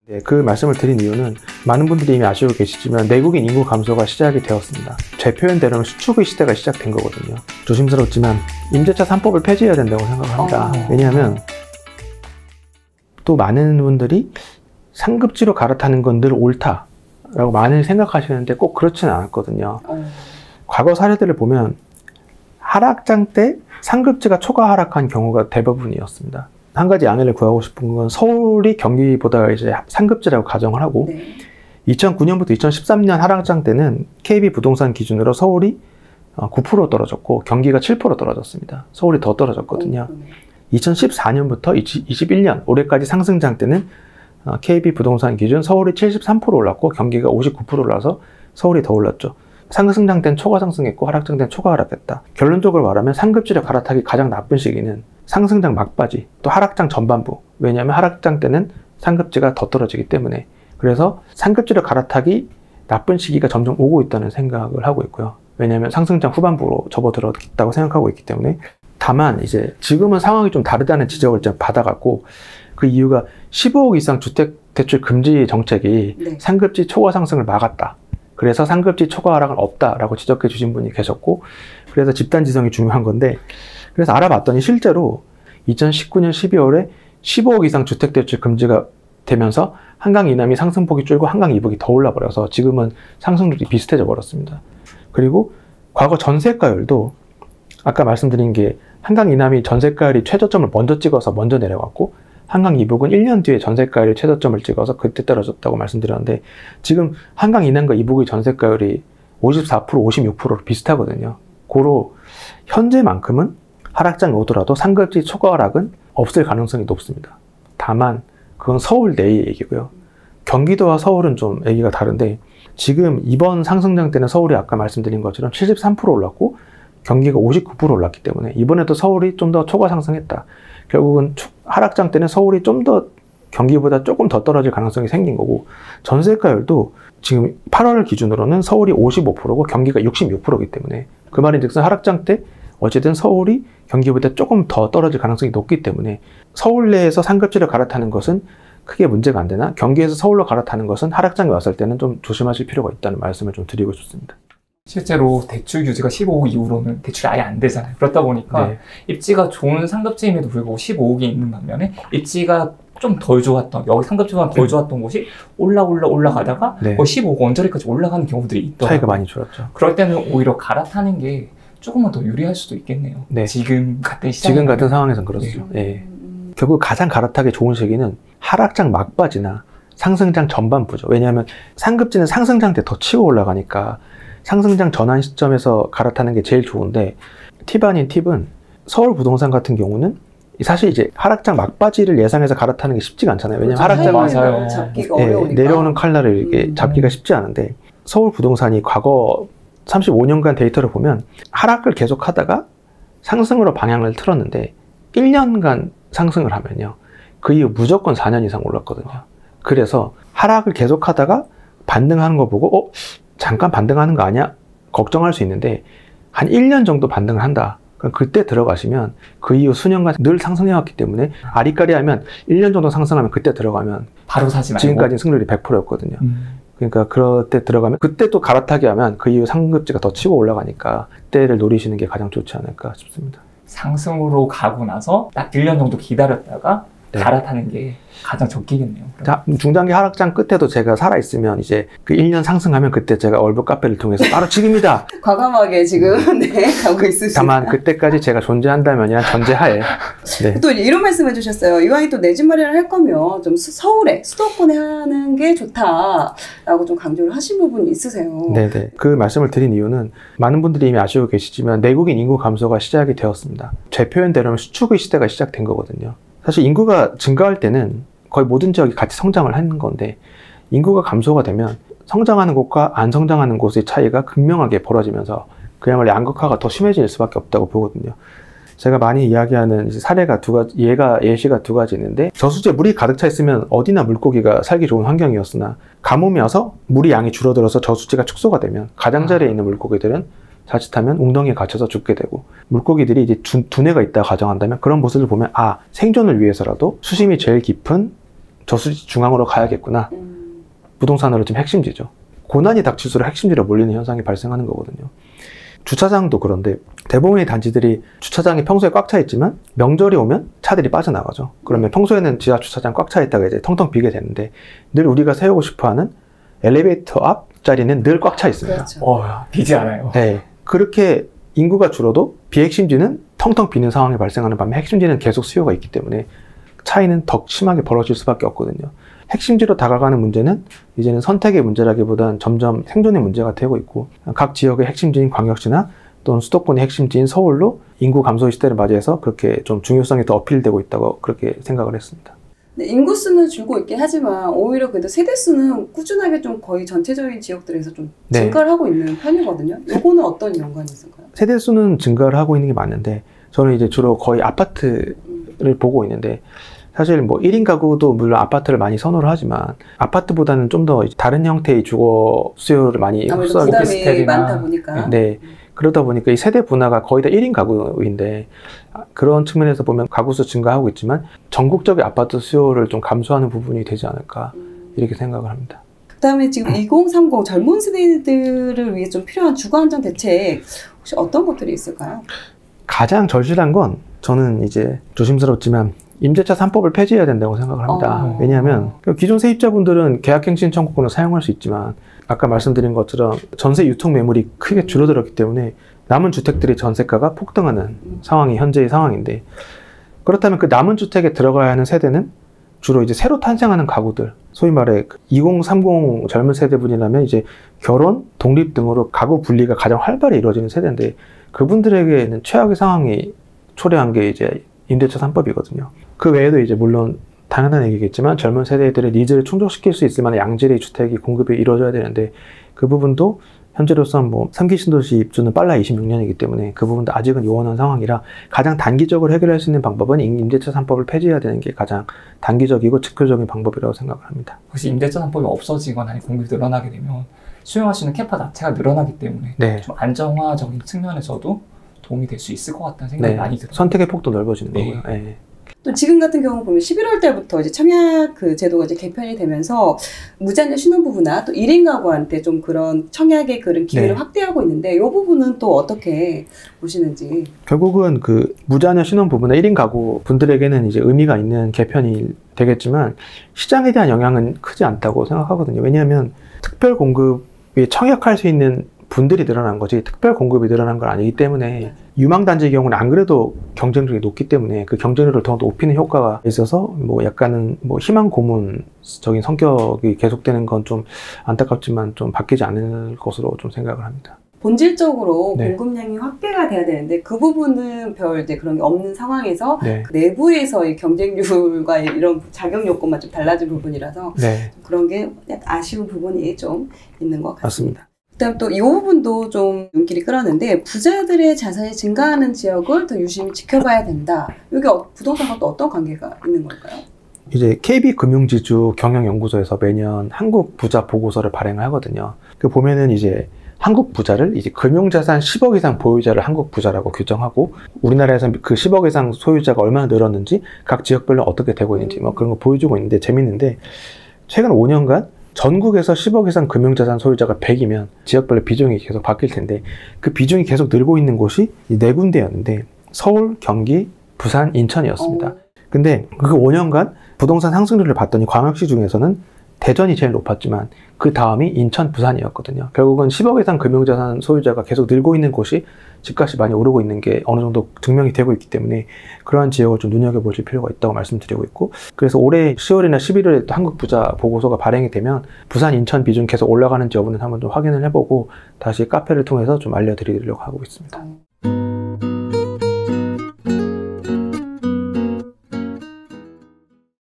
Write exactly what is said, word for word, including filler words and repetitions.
네, 그 말씀을 드린 이유는 많은 분들이 이미 아시고 계시지만 내국인 인구 감소가 시작이 되었습니다. 제 표현대로는 수축의 시대가 시작된 거거든요. 조심스럽지만 임대차 삼 법을 폐지해야 된다고 생각합니다. 어. 왜냐하면 또 많은 분들이 상급지로 갈아타는 건 늘 옳다라고 많이 생각하시는데 꼭 그렇지는 않았거든요. 어. 과거 사례들을 보면 하락장 때 상급지가 초과 하락한 경우가 대부분이었습니다. 한 가지 양해를 구하고 싶은 건 서울이 경기보다 이제 상급지라고 가정을 하고 네. 이천구 년부터 이천십삼 년 하락장 때는 케이비 부동산 기준으로 서울이 구 퍼센트 떨어졌고 경기가 칠 퍼센트 떨어졌습니다. 서울이 더 떨어졌거든요. 오, 네. 이천십사 년부터 이십일 년 올해까지 상승장 때는 케이비 부동산 기준 서울이 칠십삼 퍼센트 올랐고 경기가 오십구 퍼센트 올라서 서울이 더 올랐죠. 상승장 때는 초과 상승했고 하락장 때는 초과 하락했다. 결론적으로 말하면 상급지를 갈아타기 가장 나쁜 시기는 상승장 막바지 또 하락장 전반부. 왜냐하면 하락장 때는 상급지가 더 떨어지기 때문에. 그래서 상급지를 갈아타기 나쁜 시기가 점점 오고 있다는 생각을 하고 있고요. 왜냐하면 상승장 후반부로 접어들었다고 생각하고 있기 때문에. 다만 이제 지금은 상황이 좀 다르다는 지적을 좀 받아갖고 그 이유가 십오억 이상 주택 대출 금지 정책이 네. 상급지 초과 상승을 막았다. 그래서 상급지 초과 하락은 없다라고 지적해 주신 분이 계셨고 그래서 집단 지성이 중요한 건데 그래서 알아봤더니 실제로 이천십구 년 십이월에 십오억 이상 주택 대출 금지가 되면서 한강 이남이 상승폭이 줄고 한강 이북이 더 올라버려서 지금은 상승률이 비슷해져 버렸습니다. 그리고 과거 전세가율도 아까 말씀드린 게 한강 이남이 전세가율이 최저점을 먼저 찍어서 먼저 내려갔고 한강 이북은 일 년 뒤에 전세가율이 최저점을 찍어서 그때 떨어졌다고 말씀드렸는데 지금 한강 이남과 이북의 전세가율이 오십사 퍼센트, 오십육 퍼센트로 비슷하거든요. 고로 현재만큼은 하락장이 오더라도 상급지 초과 하락은 없을 가능성이 높습니다. 다만 그건 서울 내의 얘기고요. 경기도와 서울은 좀 얘기가 다른데 지금 이번 상승장 때는 서울이 아까 말씀드린 것처럼 칠십삼 퍼센트 올랐고 경기가 오십구 퍼센트 올랐기 때문에 이번에도 서울이 좀 더 초과 상승했다. 결국은 하락장 때는 서울이 좀 더 경기보다 조금 더 떨어질 가능성이 생긴 거고 전세가율도 지금 팔월 기준으로는 서울이 오십오 퍼센트고 경기가 육십육 퍼센트이기 때문에 그 말인즉슨 하락장 때 어쨌든 서울이 경기보다 조금 더 떨어질 가능성이 높기 때문에 서울 내에서 상급지를 갈아타는 것은 크게 문제가 안 되나 경기에서 서울로 갈아타는 것은 하락장에 왔을 때는 좀 조심하실 필요가 있다는 말씀을 좀 드리고 싶습니다. 실제로 대출 규제가 십오억 이후로는 대출이 아예 안 되잖아요. 그렇다 보니까 네. 입지가 좋은 상급지임에도 불구하고 십오억이 있는 반면에 입지가 좀 덜 좋았던, 여기 상급지보다 덜 좋았던 곳이 올라 올라 올라가다가 네. 거의 십오억 원짜리까지 올라가는 경우들이 있더라고요. 차이가 많이 줄었죠. 그럴 때는 오히려 갈아타는 게 조금만 더 유리할 수도 있겠네요. 네. 지금 같은 시장 지금 같은 상황에서는 그렇죠. 네. 네. 결국 가장 갈아타기 좋은 시기는 하락장 막바지나 상승장 전반부죠. 왜냐하면 상급지는 상승장 때 더 치고 올라가니까 상승장 전환 시점에서 갈아타는 게 제일 좋은데 팁 아닌 팁은 서울 부동산 같은 경우는 사실 이제 하락장 막바지를 예상해서 갈아타는 게 쉽지가 않잖아요. 왜냐면 하락장을 잡기가 네, 어려우니까. 내려오는 칼날을 이렇게 음. 잡기가 쉽지 않은데 서울 부동산이 과거 삼십오 년간 데이터를 보면 하락을 계속 하다가 상승으로 방향을 틀었는데 일 년간 상승을 하면요. 그 이후 무조건 사 년 이상 올랐거든요. 그래서 하락을 계속 하다가 반등하는 거 보고 어? 잠깐 반등하는 거 아니야? 걱정할 수 있는데 한 일 년 정도 반등을 한다. 그럼 그때 들어가시면 그 이후 수년간 늘 상승해왔기 때문에 아리까리하면 일 년 정도 상승하면 그때 들어가면 바로 사지 말고 지금까지 승률이 백 퍼센트였거든요. 음. 그러니까 그럴 때 들어가면 그때 또 갈아타기 하면 그 이후 상급지가 더 치고 올라가니까 그때를 노리시는 게 가장 좋지 않을까 싶습니다. 상승으로 가고 나서 딱 일 년 정도 기다렸다가 네. 갈아타는 게 가장 적기겠네요. 자, 중장기 하락장 끝에도 제가 살아있으면 이제 그 일 년 상승하면 그때 제가 얼굴 카페를 통해서 바로 지금이다! 과감하게 지금 네, 가고 있으시다. 다만 그때까지 제가 존재한다면이란 전제하에 네. 또 이런 말씀 해주셨어요. 이왕이 또 내 집 마련을 할 거면 좀 수, 서울에 수도권에 하는 게 좋다라고 좀 강조를 하신 부분이 있으세요. 네네. 그 말씀을 드린 이유는 많은 분들이 이미 아시고 계시지만 내국인 인구 감소가 시작이 되었습니다. 제 표현대로는 수축의 시대가 시작된 거거든요. 사실 인구가 증가할 때는 거의 모든 지역이 같이 성장을 하는 건데 인구가 감소가 되면 성장하는 곳과 안 성장하는 곳의 차이가 극명하게 벌어지면서 그야말로 양극화가 더 심해질 수밖에 없다고 보거든요. 제가 많이 이야기하는 사례가 두 가지, 예가, 예시가 두 가지 있는데 저수지에 물이 가득 차 있으면 어디나 물고기가 살기 좋은 환경이었으나 가뭄이 와서 물이 양이 줄어들어서 저수지가 축소가 되면 가장자리에 있는 물고기들은 자칫하면 웅덩이에 갇혀서 죽게 되고 물고기들이 이제 두, 두뇌가 있다고 가정한다면 그런 모습을 보면 아 생존을 위해서라도 수심이 제일 깊은 저수지 중앙으로 가야겠구나. 음. 부동산으로 지금 핵심지죠. 고난이 닥칠수록 핵심지로 몰리는 현상이 발생하는 거거든요. 주차장도 그런데 대부분의 단지들이 주차장이 평소에 꽉 차 있지만 명절이 오면 차들이 빠져나가죠. 그러면 평소에는 지하 주차장 꽉 차 있다가 이제 텅텅 비게 되는데 늘 우리가 세우고 싶어하는 엘리베이터 앞 자리는 늘 꽉 차 있습니다. 그렇죠. 어, 비지 않아요. 네, 그렇게 인구가 줄어도 비핵심지는 텅텅 비는 상황이 발생하는 반면 핵심지는 계속 수요가 있기 때문에 차이는 더 심하게 벌어질 수밖에 없거든요. 핵심지로 다가가는 문제는 이제는 선택의 문제라기보다는 점점 생존의 문제가 되고 있고 각 지역의 핵심지인 광역시나 또는 수도권의 핵심지인 서울로 인구 감소의 시대를 맞이해서 그렇게 좀 중요성이 더 어필되고 있다고 그렇게 생각을 했습니다. 네, 인구수는 줄고 있긴 하지만 오히려 그래도 세대수는 꾸준하게 좀 거의 전체적인 지역들에서 좀 네. 증가를 하고 있는 편이거든요. 이거는 어떤 연관이 있을까요? 세대수는 증가를 하고 있는 게 맞는데 저는 이제 주로 거의 아파트를 음. 보고 있는데 사실 뭐 일 인 가구도 물론 아파트를 많이 선호를 하지만 아파트보다는 좀 더 다른 형태의 주거 수요를 많이 아무래도 흡수하기 부담이 오피스텔이나. 많다 보니까. 네. 그러다 보니까 이 세대 분화가 거의 다 일 인 가구인데 그런 측면에서 보면 가구수 증가하고 있지만 전국적인 아파트 수요를 좀 감소하는 부분이 되지 않을까 음. 이렇게 생각을 합니다. 그다음에 지금 이공삼공 젊은 세대들을 위해 좀 필요한 주거 안정 대책 혹시 어떤 것들이 있을까요? 가장 절실한 건 저는 이제 조심스럽지만 임대차 삼 법을 폐지해야 된다고 생각을 합니다. 어. 왜냐하면 기존 세입자분들은 계약갱신 청구권을 사용할 수 있지만 아까 말씀드린 것처럼 전세 유통 매물이 크게 줄어들었기 때문에 남은 주택들의 전세가가 폭등하는 상황이 현재의 상황인데 그렇다면 그 남은 주택에 들어가야 하는 세대는 주로 이제 새로 탄생하는 가구들, 소위 말해 이공삼공 젊은 세대분이라면 이제 결혼, 독립 등으로 가구 분리가 가장 활발히 이루어지는 세대인데 그분들에게는 최악의 상황이 초래한 게 이제 임대차 삼 법이거든요. 그 외에도 이제 물론 당연한 얘기겠지만 젊은 세대들의 니즈를 충족시킬 수 있을 만한 양질의 주택이 공급이 이루어져야 되는데 그 부분도 현재로서는 뭐 삼 기 신도시 입주는 빨라야 이십육 년이기 때문에 그 부분도 아직은 요원한 상황이라 가장 단기적으로 해결할 수 있는 방법은 임대차 삼 법을 폐지해야 되는 게 가장 단기적이고 즉효적인 방법이라고 생각을 합니다. 혹시 임대차 삼 법이 없어지거나 아니면 공급이 늘어나게 되면 수용할 수 있는 캐파 자체가 늘어나기 때문에 네. 좀 안정화적인 측면에서도 도움이 될 수 있을 것 같다는 생각이 네. 많이 들어요. 선택의 폭도 넓어지는 네. 거고요. 네. 또 지금 같은 경우 보면 십일월 달부터 이제 청약 그 제도가 이제 개편이 되면서 무자녀 신혼부부나 또 일 인 가구한테 좀 그런 청약의 그런 기회를 네. 확대하고 있는데 이 부분은 또 어떻게 보시는지. 결국은 그 무자녀 신혼부부나 일 인 가구 분들에게는 이제 의미가 있는 개편이 되겠지만 시장에 대한 영향은 크지 않다고 생각하거든요. 왜냐하면 특별 공급이 청약할 수 있는 분들이 늘어난 거지 특별 공급이 늘어난 건 아니기 때문에 유망단지의 경우는 안 그래도 경쟁력이 높기 때문에 그 경쟁력을 더 높이는 효과가 있어서 뭐 약간은 뭐 희망 고문적인 성격이 계속되는 건 좀 안타깝지만 좀 바뀌지 않을 것으로 좀 생각을 합니다. 본질적으로 네. 공급량이 확대가 돼야 되는데 그 부분은 별 이제 그런 게 없는 상황에서 네. 그 내부에서의 경쟁률과 이런 자격 요건만 좀 달라진 부분이라서 네. 그런 게 아쉬운 부분이 좀 있는 것 같습니다. 맞습니다. 그다음 또 이 부분도 좀 눈길이 끌었는데 부자들의 자산이 증가하는 지역을 더 유심히 지켜봐야 된다. 이게 어, 부동산과 또 어떤 관계가 있는 걸까요? 이제 케이비금융지주 경영연구소에서 매년 한국 부자 보고서를 발행을 하거든요. 그 보면은 이제 한국 부자를 이제 금융자산 십억 이상 보유자를 한국 부자라고 규정하고 우리나라에서 그 십억 이상 소유자가 얼마나 늘었는지 각 지역별로 어떻게 되고 있는지 뭐 그런 거 보여주고 있는데 재밌는데 최근 오 년간 전국에서 십억 이상 금융자산 소유자가 백이면 지역별로 비중이 계속 바뀔 텐데 그 비중이 계속 늘고 있는 곳이 네 군데였는데 서울, 경기, 부산, 인천이었습니다. 어. 근데 그 오 년간 부동산 상승률을 봤더니 광역시 중에서는 대전이 제일 높았지만 그 다음이 인천, 부산이었거든요. 결국은 십억 이상 금융자산 소유자가 계속 늘고 있는 곳이 집값이 많이 오르고 있는 게 어느 정도 증명이 되고 있기 때문에 그러한 지역을 좀 눈여겨보실 필요가 있다고 말씀드리고 있고 그래서 올해 시월이나 십일월에 또 한국 부자 보고서가 발행이 되면 부산, 인천 비중 계속 올라가는지 여부는 한번 좀 확인을 해보고 다시 카페를 통해서 좀 알려드리려고 하고 있습니다.